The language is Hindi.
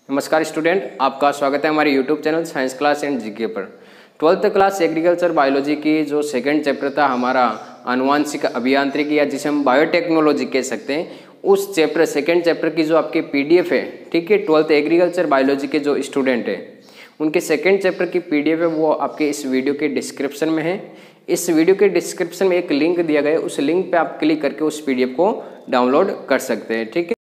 नमस्कार स्टूडेंट, आपका स्वागत है हमारे YouTube channel science class and GK पर। 12th क्लास एग्रीकल्चर बायोलॉजी की जो सेकंड चैप्टर था हमारा आनुवांशिक अभियांत्रिकी या जिसे हम बायोटेक्नोलॉजी कह सकते हैं, उस चैप्टर सेकंड चैप्टर की जो आपकी पीडीएफ है, ठीक है, 12th एग्रीकल्चर बायोलॉजी के जो स्टूडेंट है उनके सेकंड चैप्टर की पीडीएफ है, वो आपके इस वीडियो के डिस्क्रिप्शन में है। इस वीडियो के डिस्क्रिप्शन में एक लिंक दिया गया है, उस लिंक पे आप क्लिक करके उस पीडीएफ को डाउनलोड कर सकते हैं। ठीक है।